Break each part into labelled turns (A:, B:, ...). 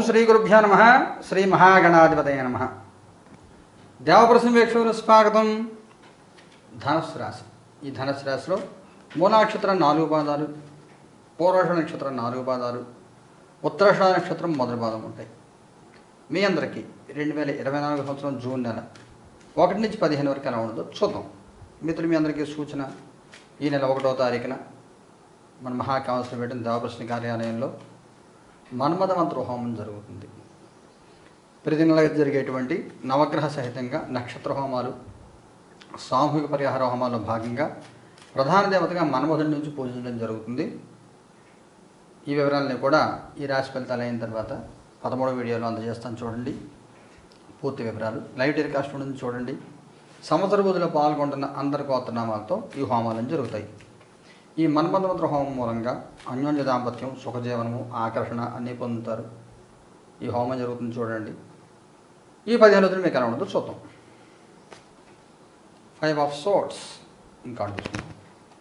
A: శ్రీ గురుభ్యో నమః. శ్రీ మహాగణాధిపతయ నమః. దేవప్రసన్న వీక్షకులకు స్వాగతం. ధనుస్సు రాశి. ఈ ధనుస్సు రాశిలో మూల నక్షత్రం 4 పాదాలు, పూర్వాషాఢ నక్షత్రం 4 పాదాలు, ఉత్తరాషాఢ నక్షత్రం మొదటి పాదం ఉంటాయి. మీ అందరికీ 2024 సంవత్సరం జూన్ నెల 1 నుంచి 15 వరకు ఎలా ఉండదో చూద్దాం. మిత్రులు, మీ అందరికీ సూచన, ఈ నెల 1వ తారీఖున మన మహాకాంస్లో పెట్టిన దేవప్రసన్న కార్యాలయంలో మన్మథ మంత్ర హోమం జరుగుతుంది. ప్రతి నెల జరిగేటువంటి నవగ్రహ సహితంగా నక్షత్ర హోమాలు, సామూహిక పరిహార హోమాల్లో భాగంగా ప్రధాన దేవతగా మన్మథుడి నుంచి పూజించడం జరుగుతుంది. ఈ వివరాలని కూడా ఈ రాశి ఫలితాలు అయిన తర్వాత 13వ వీడియోలో అందజేస్తాను, చూడండి. పూర్తి వివరాలు లైవ్ టెలికాస్ట్ నుంచి చూడండి. సంవత్సర బుద్ధిలో పాల్గొంటున్న అందరి గోత్రనామాలతో ఈ హోమాలను జరుగుతాయి. ఈ మన్మథ మంత్ర హోమం మూలంగా అన్యోన్య దాంపత్యం, సుఖజీవనము, ఆకర్షణ అన్నీ పొందుతారు. ఈ హోమం జరుగుతుంది, చూడండి. ఈ 15 రోజులు మీకు ఎలా ఉండదో చూద్దాం. 5 ఆఫ్ సోర్డ్స్ ఇంకా చూసుకుందాం.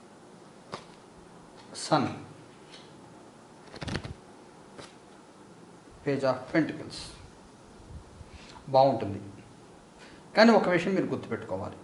A: సన్, పేజ్ ఆఫ్ పెంటికల్స్ బాగుంటుంది. కానీ ఒక విషయం మీరు గుర్తుపెట్టుకోవాలి.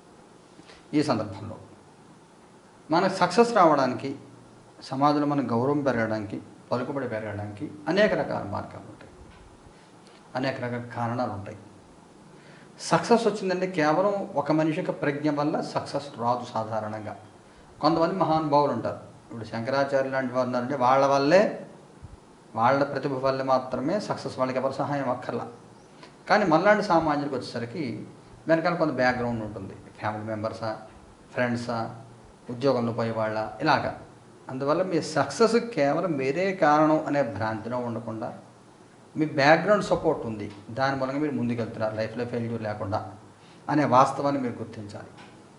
A: ఈ సందర్భంలో మనకు సక్సెస్ రావడానికి, సమాజంలో మన గౌరవం పెరగడానికి, పలుకుబడి పెరగడానికి అనేక రకాల మార్గాలు ఉంటాయి, అనేక రకాల కారణాలు ఉంటాయి. సక్సెస్ వచ్చిందంటే కేవలం ఒక మనిషికి ప్రజ్ఞ వల్ల సక్సెస్ రాదు. సాధారణంగా కొంతమంది మహానుభావులు ఉంటారు. ఇప్పుడు శంకరాచార్య లాంటి వారు ఉన్నారంటే వాళ్ళ వల్లే, వాళ్ళ ప్రతిభ వల్లే మాత్రమే సక్సెస్. వాళ్ళకి ఎవరి సహాయం అక్కర్లా. కానీ మనలాంటి సామాన్యులకు వచ్చేసరికి వెనకాల కొంత బ్యాక్గ్రౌండ్ ఉంటుంది. ఫ్యామిలీ మెంబర్సా, ఫ్రెండ్సా, ఉద్యోగంలో పోయే వాళ్ళ, ఇలాగా. అందువల్ల మీ సక్సెస్ కేవలం వేరే కారణం అనే భ్రాంతిలో ఉండకుండా మీ బ్యాక్గ్రౌండ్ సపోర్ట్ ఉంది, దాని మూలంగా మీరు ముందుకెళ్తున్నారు లైఫ్లో ఫెయిల్యూర్ లేకుండా అనే వాస్తవాన్ని మీరు గుర్తించాలి.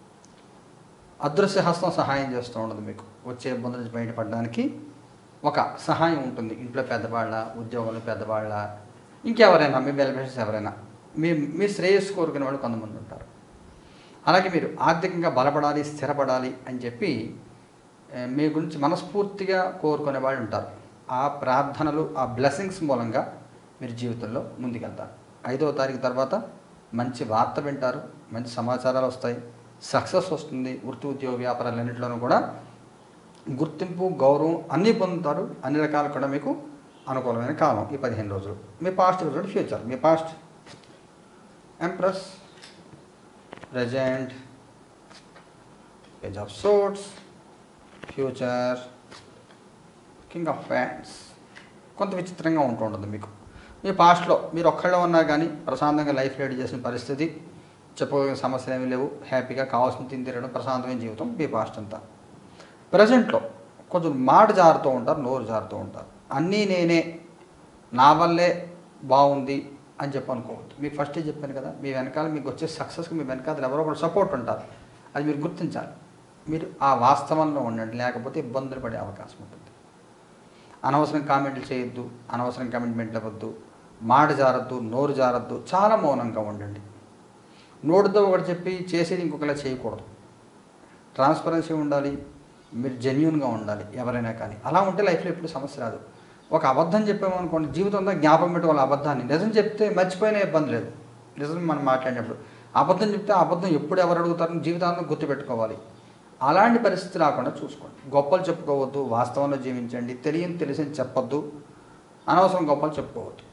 A: అదృశ్య హస్తం సహాయం చేస్తూ ఉండదు. మీకు వచ్చే ఇబ్బందుల నుంచి బయటపడడానికి ఒక సహాయం ఉంటుంది. ఇంట్లో పెద్దవాళ్ళ, ఉద్యోగంలో పెద్దవాళ్ళ, ఇంకెవరైనా మీ వెల్ఫేర్స్ ఎవరైనా, మీ శ్రేయస్సు కోరుకునే వాళ్ళు కొంతమంది ఉంటారు. అలాగే మీరు ఆర్థికంగా బలపడాలి, స్థిరపడాలి అని చెప్పి మీ గురించి మనస్ఫూర్తిగా కోరుకునే వాళ్ళు ఉంటారు. ఆ ప్రార్థనలు, ఆ బ్లెస్సింగ్స్ మూలంగా మీరు జీవితంలో ముందుకెళ్తారు. 5వ తారీఖు తర్వాత మంచి వార్త వింటారు, మంచి సమాచారాలు వస్తాయి, సక్సెస్ వస్తుంది. వృత్తి, ఉద్యోగ, వ్యాపారాలన్నింటిలోనూ కూడా గుర్తింపు, గౌరవం అన్నీ పొందుతారు. అన్ని రకాలు కూడా మీకు అనుకూలమైన కాలం ఈ 15 రోజులు. మీ పాస్ట్ రిజల్ట్, ఫ్యూచర్. మీ past empress, present, page of swords, future, king of wands. కొంత విచిత్రంగా ఉంటుంది మీకు. మీ పాస్ట్లో మీరు ఒక్కళ్ళే ఉన్నా కానీ ప్రశాంతంగా లైఫ్ లీడ్ చేసిన పరిస్థితి, చెప్పుకోగలిగిన సమస్యలు ఏమీ లేవు, హ్యాపీగా కావాల్సిన తిని తిరగడం, ప్రశాంతమైన జీవితం మీ పాస్ట్ అంతా. ప్రజెంట్లో కొంచెం మాట జారుతూ ఉంటారు, నోరు జారుతూ ఉంటారు. అన్నీ నేనే, నా వల్లే బాగుంది అని చెప్పి అనుకోవద్దు. మీకు ఫస్టే చెప్పాను కదా, మీ వెనకాల మీకు వచ్చే సక్సెస్కి మీ వెనకాల ఎవరో ఒకరు సపోర్ట్ ఉంటారు. అది మీరు గుర్తించాలి. మీరు ఆ వాస్తవంలో ఉండండి, లేకపోతే ఇబ్బందులు పడే అవకాశం ఉంటుంది. అనవసరం కామెంట్లు చేయొద్దు, అనవసరం కమిట్మెంట్లు ఇవ్వద్దు, మాట జారద్దు, నోరు జారద్దు, చాలా మౌనంగా ఉండండి. నోటితో ఒకటి చెప్పి చేసేది ఇంకొకలా చేయకూడదు. ట్రాన్స్పరెన్సీ ఉండాలి, మీరు జెన్యూన్గా ఉండాలి ఎవరైనా కానీ. అలా ఉంటే లైఫ్లో ఎప్పుడు సమస్య రాదు. ఒక అబద్ధం చెప్పామనుకోండి, జీవితం అంతా జ్ఞాపకం పెట్టుకోవాలి అబద్ధాన్ని. నిజం చెప్తే మర్చిపోయినా ఇబ్బంది లేదు. నిజం మనం మాట్లాడినప్పుడు అబద్ధం చెప్తే అబద్ధం ఎప్పుడు ఎవరు అడుగుతారని జీవితాంతం గుర్తుపెట్టుకోవాలి. అలాంటి పరిస్థితి రాకుండా చూసుకోండి. గొప్పలు చెప్పుకోవద్దు, వాస్తవంలో జీవించండి. తెలియని చెప్పొద్దు, అనవసరం గొప్పలు చెప్పుకోవద్దు.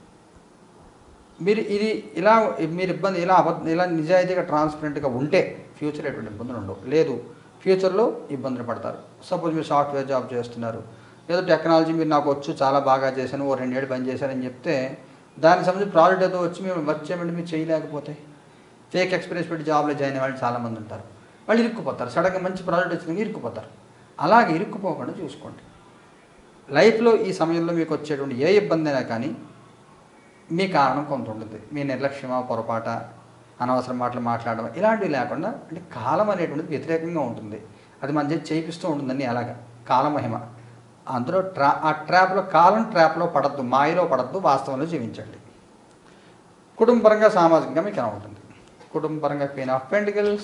A: మీరు మీరు ఇబ్బంది ఇలా నిజాయితీగా ట్రాన్స్పరెంట్గా ఉంటే ఫ్యూచర్ ఎటువంటి ఇబ్బందులు ఉండవు. లేదు, ఫ్యూచర్లో ఇబ్బందులు పడతారు. సపోజ్ మీరు సాఫ్ట్వేర్ జాబ్ చేస్తున్నారు, ఏదో టెక్నాలజీ మీరు నాకు వచ్చు, చాలా బాగా చేశాను, 2 ఏళ్ళు పని చేశారని చెప్తే దానికి సంబంధించి ప్రాజెక్ట్ ఏదో వచ్చి మేము వర్క్ చేయమంటే మీరు చేయలేకపోతే ఫేక్ ఎక్స్పీరియన్స్ పెట్టి జాబ్లో జాయిన్ అయ్యే వాళ్ళు చాలామంది ఉంటారు. వాళ్ళు ఇరుక్కుపోతారు. సడన్గా మంచి ప్రాజెక్ట్ వచ్చినాక ఇరుక్కుపోతారు. అలాగే ఇరుక్కుపోకుండా చూసుకోండి. లైఫ్లో ఈ సమయంలో మీకు వచ్చేటువంటి ఏ ఇబ్బంది అయినా కానీ మీ కారణం కొంత ఉంటుంది. మీ నిర్లక్ష్యమా, పొరపాట, అనవసరం మాటలు మాట్లాడడం ఇలాంటివి లేకుండా, అంటే కాలం అనేటువంటిది వ్యతిరేకంగా ఉంటుంది. అది మన చేసి చేయిస్తూ ఉంటుందని. అలాగా కాలమహిమ. అందులో ఆ ట్రాప్లో పడద్దు, మాయలో పడద్దు, వాస్తవంలో జీవించండి. కుటుంబపరంగా, సామాజికంగా మీకు ఎలా ఉంటుంది? కుటుంబపరంగా క్వీన్ ఆఫ్ పెంటికల్స్,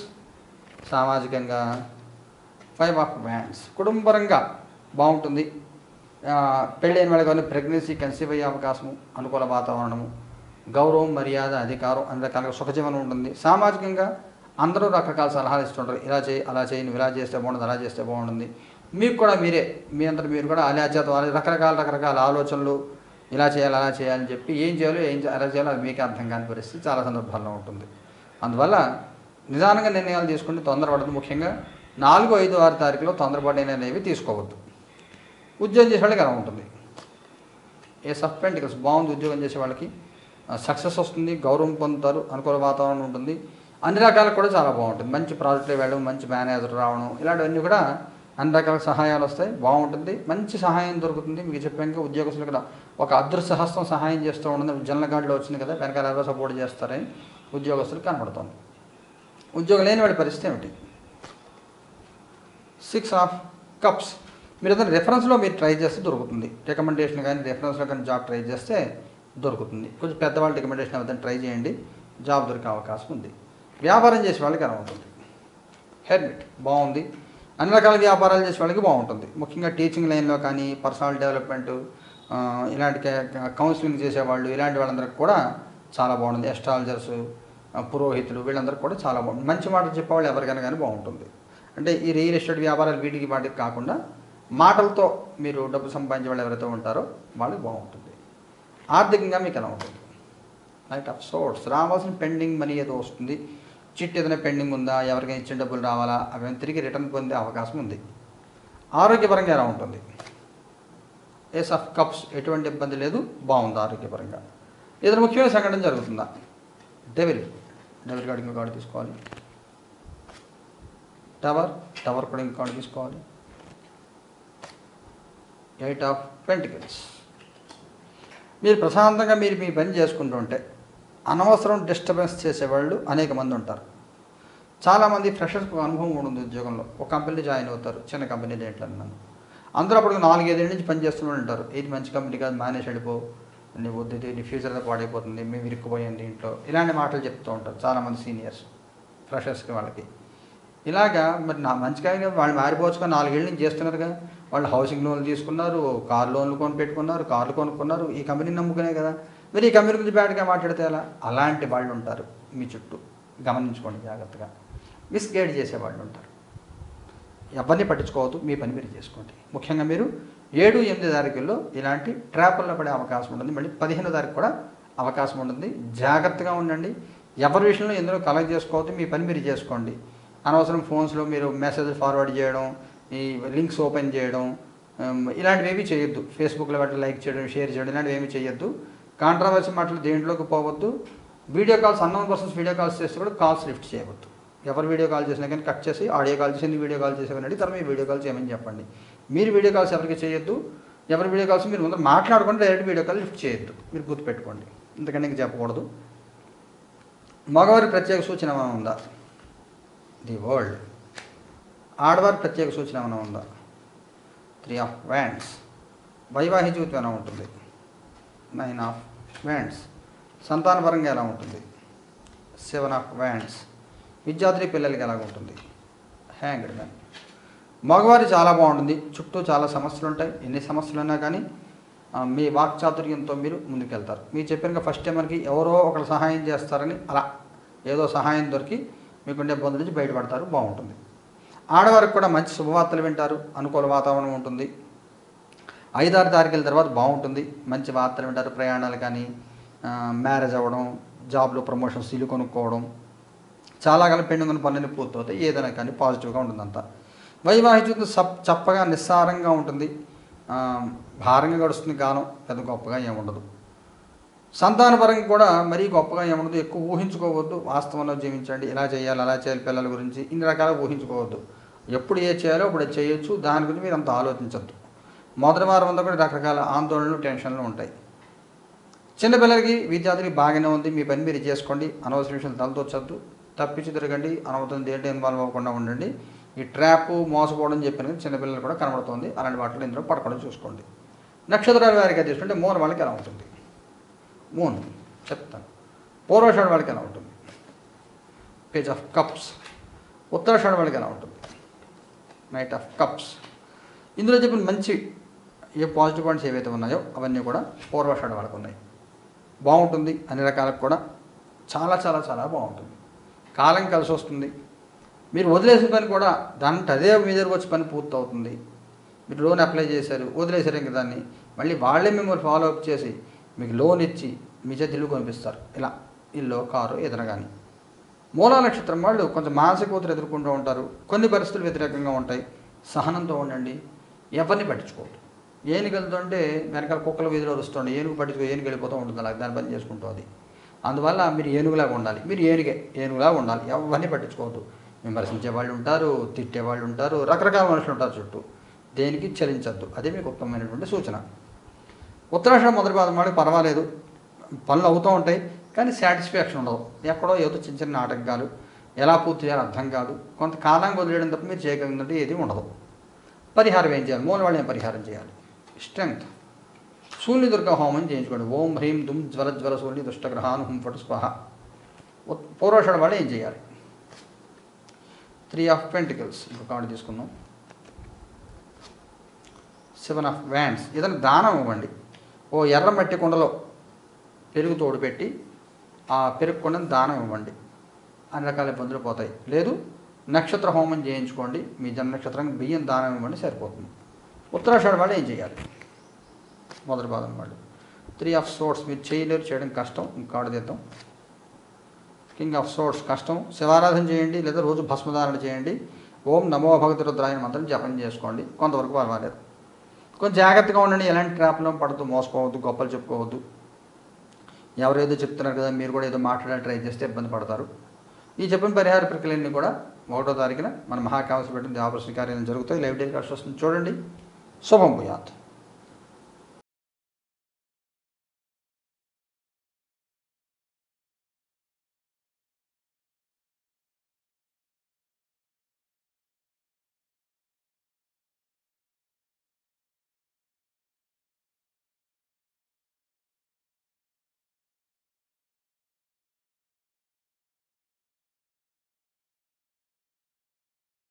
A: సామాజికంగా 5 ఆఫ్ వ్యాండ్స్. కుటుంబపరంగా బాగుంటుంది. పెళ్ళైన వాళ్ళకి కానీ ప్రెగ్నెన్సీ కన్సీవ్ అయ్యే అవకాశము, అనుకూల వాతావరణము, గౌరవం, మర్యాద, అధికారం అన్ని రకాలుగా సుఖజీవనం ఉంటుంది. సామాజికంగా అందరూ రకరకాల సలహాలు ఇస్తుంటారు. ఇలా చేయి, అలా చేయి, నువ్వు ఇలా చేస్తే బాగుంటుంది, అలా చేస్తే బాగుంటుంది. మీకు కూడా మీరే మీ అంతా మీరు కూడా అలా చేద్దాం, రకరకాల ఆలోచనలు, ఇలా చేయాలి, అలా చేయాలని చెప్పి ఏం చేయాలో ఎలా చేయాలో అది మీకే అర్థం కాని పరిస్థితి చాలా సందర్భాల్లో ఉంటుంది. అందువల్ల నిదానంగా నిర్ణయాలు తీసుకుంటే తొందరపడదు. ముఖ్యంగా 4, 5, 6 తారీఖులో తొందరపడి అనేవి తీసుకోవద్దు. ఉద్యోగం చేసే వాళ్ళకి ఎలా ఉంటుంది? ఏస్ ఆఫ్ పెంటికల్స్ బాగుంది. ఉద్యోగం చేసే వాళ్ళకి సక్సెస్ వస్తుంది, గౌరవం పొందుతారు, అనుకూల వాతావరణం ఉంటుంది, అన్ని రకాలకు కూడా చాలా బాగుంటుంది. మంచి ప్రాజెక్టులు వెళ్ళడం, మంచి మేనేజర్ రావడం, ఇలాంటివన్నీ కూడా అన్ని రకాల సహాయాలు వస్తాయి, బాగుంటుంది. మంచి సహాయం దొరుకుతుంది. మీకు చెప్పాక ఉద్యోగస్తులు కూడా ఒక అదృష్టహస్తం సహాయం చేస్తూ ఉంటుంది. జనరల్ గార్డులో వచ్చింది కదా, వెనకాల ఎవరో సపోర్ట్ చేస్తారని ఉద్యోగస్తులు కనపడుతుంది. ఉద్యోగం లేని వాడి పరిస్థితి ఏమిటి? 6 ఆఫ్ కప్స్. మీరు ఏదైనా రెఫరెన్స్లో మీరు ట్రై చేస్తే దొరుకుతుంది. రికమెండేషన్ కానీ రెఫరెన్స్లో కానీ జాబ్ ట్రై చేస్తే దొరుకుతుంది. కొంచెం పెద్దవాళ్ళ రికమెండేషన్ అవుతుంది, ట్రై చేయండి, జాబ్ దొరికే అవకాశం ఉంది. వ్యాపారం చేసే వాళ్ళకి ఎలా ఉంటుంది? హెర్మిట్ బాగుంది. అన్ని రకాల వ్యాపారాలు చేసే వాళ్ళకి బాగుంటుంది. ముఖ్యంగా టీచింగ్ లైన్లో కానీ, పర్సనల్ డెవలప్మెంట్, ఇలాంటి కౌన్సిలింగ్ చేసేవాళ్ళు, ఇలాంటి వాళ్ళందరికీ కూడా చాలా బాగుంటుంది. ఎస్ట్రాలజర్స్, పురోహితులు, వీళ్ళందరికీ కూడా చాలా బాగుంటుంది. మంచి మాటలు చెప్పేవాళ్ళు ఎవరికైనా కానీ బాగుంటుంది. అంటే ఈ రియల్ ఎస్టేట్ వ్యాపారాలు వీటికి వాటికి కాకుండా మాటలతో మీరు డబ్బు సంపాదించే వాళ్ళు ఎవరైతే ఉంటారో వాళ్ళకి బాగుంటుంది. ఆర్థికంగా మీకు ఎలా ఉంటుంది? Knight of swords. రావాల్సిన పెండింగ్ మనీ ఏదో వస్తుంది. చిట్ ఏదైనా పెండింగ్ ఉందా, ఎవరికైనా ఇచ్చిన డబ్బులు రావాలా, అవి తిరిగి రిటర్న్ పొందే అవకాశం ఉంది. ఆరోగ్యపరంగా ఎలా ఉంటుంది? Ace of cups. ఎటువంటి ఇబ్బంది లేదు, బాగుంది ఆరోగ్యపరంగా. ఏదైనా ముఖ్యమైన సంఘటన జరుగుతుందా? డెవిల్ కార్డు ఇంకో కార్డు తీసుకోవాలి. టవర్ కూడా ఇంకో కార్డు తీసుకోవాలి. 8 ఆఫ్ పెంటికల్స్. మీరు ప్రశాంతంగా మీరు మీ పని చేసుకుంటూ ఉంటే అనవసరం డిస్టర్బెన్స్ చేసేవాళ్ళు అనేక మంది ఉంటారు. చాలామంది ఫ్రెషర్స్కి అనుభవం కూడా ఉంది ఉద్యోగంలో. ఒక కంపెనీలో జాయిన్ అవుతారు, చిన్న కంపెనీలు ఏంటన్నాను. అందరూ అప్పుడు 4-5 ఏళ్ళ నుంచి పనిచేస్తూ ఉంటారు. ఇది మంచి కంపెనీ కాదు, మేనేజ్ వెళ్ళిపో, నీ వద్దు, నీ ఫ్యూచర్లో పాడైపోతుంది, మేము ఇరుక్కుపోయింది ఇంట్లో, ఇలాంటి మాటలు చెప్తూ ఉంటారు చాలామంది సీనియర్స్ ఫ్రెషర్స్కి. వాళ్ళకి ఇలాగా మరి మంచిగా వాళ్ళు మారిపోవచ్చుగా, 4 ఏళ్ళ నుంచి చేస్తున్నారుగా. వాళ్ళు హౌసింగ్ లోన్లు తీసుకున్నారు, కార్ లోన్లు పెట్టుకున్నారు, కార్లు కొనుక్కున్నారు, ఈ కంపెనీని నమ్ముకునే కదా. మరి ఈ కంపెనీ గురించి బ్యాడ్గా మాట్లాడితే ఎలా? అలాంటి వాళ్ళు ఉంటారు మీ చుట్టూ, గమనించుకోండి జాగ్రత్తగా. మిస్గైడ్ చేసేవాళ్ళు ఉంటారు. ఎవరిని పట్టించుకోవద్దు, మీ పని మీరు చేసుకోండి. ముఖ్యంగా మీరు 7, 8 తారీఖుల్లో ఇలాంటి ట్రాపుల్లో పడే అవకాశం ఉంటుంది. మళ్ళీ 15వ తారీఖు కూడా అవకాశం ఉంటుంది. జాగ్రత్తగా ఉండండి. ఎవరి విషయంలో ఎందులో కలెక్ట్ చేసుకోవద్దు, మీ పని మీరు చేసుకోండి. అనవసరం ఫోన్స్లో మీరు మెసేజ్ ఫార్వర్డ్ చేయడం, ఈ లింక్స్ ఓపెన్ చేయడం, ఇలాంటివి ఏమీ చేయొద్దు. ఫేస్బుక్లో వాటి లైక్ చేయడం, షేర్ చేయడం, ఇలాంటివి ఏమీ చేయొద్దు. కాంట్రవర్సీ మాటలు దేంట్లోకి పోవద్దు. Video calls, unknown persons video calls చేస్తే కూడా కాల్స్ లిఫ్ట్ చేయవద్దు. ఎవరు వీడియో కాల్ చేసినా కానీ కట్ చేసి ఆడియో కాల్ చేసి వీడియో కాల్ చేసేవనండి, తర్వాత మీరు వీడియో కాల్ చేయమని చెప్పండి. మీరు వీడియో కాల్స్ ఎవరికి చేయొద్దు. ఎవరి వీడియో కాల్స్ మీరు ముందు మాట్లాడుకుంటే డైరెక్ట్ వీడియో కాల్ లిఫ్ట్ చేయొద్దు. మీరు గుర్తుపెట్టుకోండి, ఇంతకంటే ఇంక చెప్పకూడదు. మగవారి ప్రత్యేక సూచన ఏమైనా ఉందా? The world. ఆడవారి ప్రత్యేక సూచన ఏమైనా ఉందా? 3 ఆఫ్ వ్యాండ్స్. వైవాహిక జీవితం ఎలా ఉంటుంది? 9 ఆఫ్ వ్యాండ్స్. సంతానపరంగా ఎలా ఉంటుంది? 7 ఆఫ్ వ్యాండ్స్. విద్యార్థి పిల్లలకి ఎలా ఉంటుంది? Hanged man. మగవారి చాలా బాగుంటుంది. చుట్టూ చాలా సమస్యలు ఉంటాయి. ఎన్ని సమస్యలు ఉన్నా కానీ మీ వాక్చాతుర్యంతో మీరు ముందుకెళ్తారు. మీరు చెప్పిన ఫస్ట్ టైం మనకి ఎవరో ఒకరు సహాయం చేస్తారని అలా ఏదో సహాయం దొరికి మీకుండే ఇబ్బందుల నుంచి బయటపడతారు, బాగుంటుంది. ఆడవారికి కూడా మంచి శుభవార్తలు వింటారు, అనుకూల వాతావరణం ఉంటుంది. 5, 6 తారీఖుల తర్వాత బాగుంటుంది. మంచి వార్తలు వింటారు, ప్రయాణాలు కానీ, మ్యారేజ్ అవ్వడం, జాబ్లో ప్రమోషన్స్, ఇల్లు కొనుక్కోవడం, చాలా కాలం పెండింగ్ ఉన్న పనులన్నీ పూర్తవుతాయి. ఏదైనా కానీ పాజిటివ్గా ఉంటుందంతా. వైవాహిక జీవితం చప్పగా నిస్సారంగా ఉంటుంది. భారంగా గడుస్తుంది కాలం, పెద్ద గొప్పగా ఏముండదు. సంతానపరంగా కూడా మరీ గొప్పగా ఏముండదు. ఎక్కువ ఊహించుకోవద్దు, వాస్తవంలో జీవించండి. ఇలా చేయాలి, అలా చేయాలి, పిల్లల గురించి ఇన్ని రకాలుగా ఊహించుకోవద్దు. ఎప్పుడు ఏ చేయాలో అప్పుడు చేయొచ్చు, దాని గురించి మీరు అంత ఆలోచించద్దు. మొదటి వారం అంతా కూడా రకరకాల ఆందోళనలు, టెన్షన్లు ఉంటాయి. చిన్నపిల్లలకి, విద్యార్థులకి బాగానే ఉంది. మీ పని మీరు చేసుకోండి, అనవసర విషయాలు తలదొచ్చద్దు, తప్పించి తిరగండి, అనవసరం దేంట్లో ఇన్వాల్వ్ అవ్వకుండా ఉండండి. ఈ ట్రాప్, మోసపోవడం చెప్పిన చిన్నపిల్లలు కూడా కనబడుతుంది. అలాంటి వాటిలో ఇందులో పడకుండా చూసుకోండి. నక్షత్రాల వారికి తీసుకుంటే మూల వాళ్ళకి ఎలా ఉంటుంది? మూన్ చెప్తాను. పూర్వాషాఢ వాళ్ళకి ఎలా ఉంటుంది? Page of cups. ఉత్తరాషాఢ వాళ్ళకి ఎలా ఉంటుంది? Knight of cups. ఇందులో చెప్పిన మంచి ఏ పాజిటివ్ పాయింట్స్ ఏవైతే ఉన్నాయో అవన్నీ కూడా పూర్వాషాఢ వాళ్ళకు ఉన్నాయి. బాగుంటుంది, అన్ని రకాలకు కూడా చాలా చాలా చాలా బాగుంటుంది. కాలం కలిసి వస్తుంది. మీరు వదిలేసిన పని కూడా దాంట్లో అదే మీ దగ్గరకు వచ్చి పని పూర్తి అవుతుంది. మీరు లోన్ అప్లై చేశారు, వదిలేశారు, ఇంక దాన్ని మళ్ళీ వాళ్ళే మిమ్మల్ని ఫాలో అప్ చేసి మీకు లోన్ ఇచ్చి మీ చేతి ఇల్లు కొనిపిస్తారు. ఇలా ఇల్లు, కారు ఏదైనా కానీ. మూలా నక్షత్రం వాళ్ళు కొంచెం మానసిక ఒత్తిడి ఎదుర్కొంటూ ఉంటారు. కొన్ని పరిస్థితులు వ్యతిరేకంగా ఉంటాయి. సహనంతో ఉండండి, ఎవరిని పట్టించుకోవద్దు. ఏనుగు వెళ్తుంటే వెనకాల కుక్కల వీధిలో వస్తుండే ఏనుగు పట్టించుకో, ఏనుగు వెళ్ళిపోతూ ఉంటుంది, అలాగే దాని పని చేసుకుంటూ. అది అందువల్ల మీరు ఏనుగులాగా ఉండాలి. మీరు ఏనుగులాగా ఉండాలి, ఎవరిని పట్టించుకోవద్దు. విమర్శించే వాళ్ళు ఉంటారు, తిట్టేవాళ్ళు ఉంటారు, రకరకాల మనుషులు ఉంటారు చుట్టూ. దేనికి చలించద్దు. అదే మీకు ఉత్తమమైనటువంటి సూచన. ఉత్తరాషాఢ మొదటి పాదం వాళ్ళకి పర్వాలేదు, పనులు అవుతూ ఉంటాయి, కానీ సాటిస్ఫాక్షన్ ఉండదు. ఎక్కడో ఏదో చిన్న చిన్న ఆటంకాలు, ఎలా పూర్తి చేయాలో అర్థం కాదు. కొంతకాలంగా వదిలేయడం తప్ప మీరు చేయగలిగినట్టు ఏది ఉండదు. పరిహారం ఏం చేయాలి? మూల వాళ్ళు ఏం పరిహారం చేయాలి? స్ట్రెంగ్త్ శూన్య దుర్గా హోమం చేయించుకోండి. ఓం హ్రీం దుమ్ జ్వర జ్వర శూన్య దుష్టగ్రహాను హుం ఫటు స్వాహ. పూర్వాషాఢ వాళ్ళు ఏం చేయాలి? 3 ఆఫ్ పెంటికల్స్ ఇంకొక కార్డు తీసుకుందాం. 7 ఆఫ్ వ్యాండ్స్. ఏదైనా దానం ఇవ్వండి. ఓ ఎర్ర మట్టి కుండలో పెరుగు తోడు పెట్టి ఆ పెరుగు కుండను దానం ఇవ్వండి. అన్ని రకాల ఇబ్బందులు పోతాయి. లేదు నక్షత్ర హోమం చేయించుకోండి. మీ జన్మ నక్షత్రానికి బియ్యం దానం ఇవ్వండి, సరిపోతుంది. ఉత్తరాషాఢ వాళ్ళు ఏం చేయాలి? మొదటి పాదం వాళ్ళు 3 ఆఫ్ సోర్ట్స్. మీరు చేయలేరు, చేయడం కష్టం. ఇంకాడు తీద్దాం. కింగ్ ఆఫ్ సోర్ట్స్ కష్టం. శివారాధన చేయండి, లేదా రోజు భస్మధారణ చేయండి. ఓం నమో భగవతి రుద్రాయ మంత్రం జపం చేసుకోండి. కొంతవరకు పర్వాలేదు. కొంచెం జాగ్రత్తగా ఉండండి. ఎలాంటి ట్రాప్లో పడుతూ మోసపోవద్దు, గొప్పలు చెప్పుకోవద్దు. ఎవరేదో చెప్తున్నారు కదా మీరు కూడా ఏదో మాట్లాడాలి ట్రై చేస్తే ఇబ్బంది పడతారు. ఈ చెప్పిన పరిహార ప్రక్రియలన్నీ కూడా 1వ తారీఖున మన మహాకామస్ పెట్టిన దేవప్రశ్న కార్యాలయం జరుగుతాయి. లైవ్ టెలికాస్ట్ వస్తుంది, చూడండి. శుభం భూయాత్.